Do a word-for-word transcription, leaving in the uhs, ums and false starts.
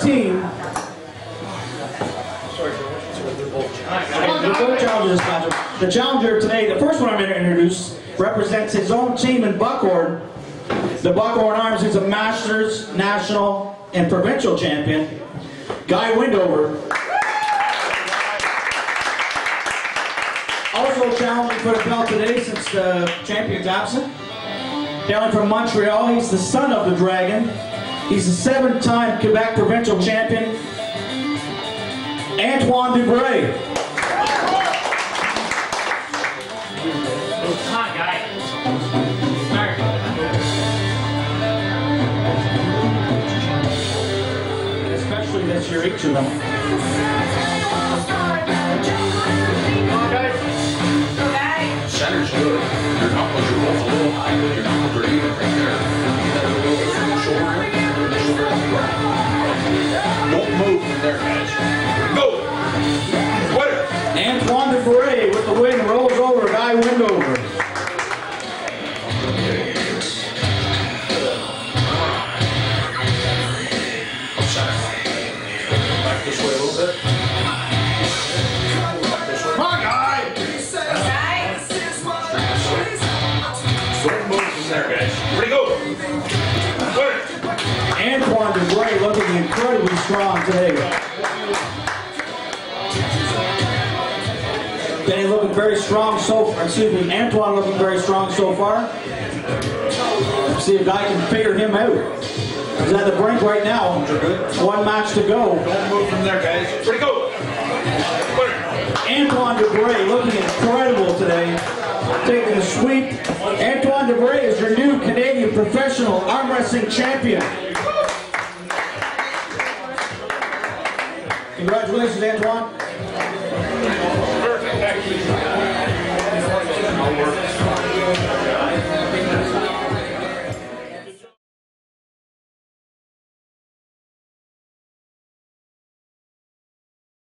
team. The both challengers, the challenger today, the first one I'm going to introduce, represents his own team in Buckhorn. The Buckhorn Arms is a Masters, National, and Provincial champion, Guy Windover. Also challenging for the belt today since the champion's absent. Hailing from Montreal, he's the son of the Dragon. He's a seven-time Quebec Provincial champion, Antoine Dubray. Come on, guy. Especially this year, each of them. Come on, guys. Center's good. Your knuckles are both a little high, but your knuckles are even right there. You got a little bit from the shoulder in, the shoulder in. Don't move from there, guys. Go! Winner! Antoine Dubray with the win rolls over Guy Windover. Back this way a little bit. Come on, guy! Don't move from there, guys. Ready, go! Winner! Antoine Dubray looking incredibly strong today. Benny looking very strong so far. Excuse me, Antoine looking very strong so far. See if Guy can figure him out. He's at the brink right now. One match to go. Don't move from there, guys. Ready, go! Winner! Antoine Dubray looking incredible today. Taking a sweep. Antoine Dubray is your new Canadian professional arm wrestling champion. Congratulations, Antoine.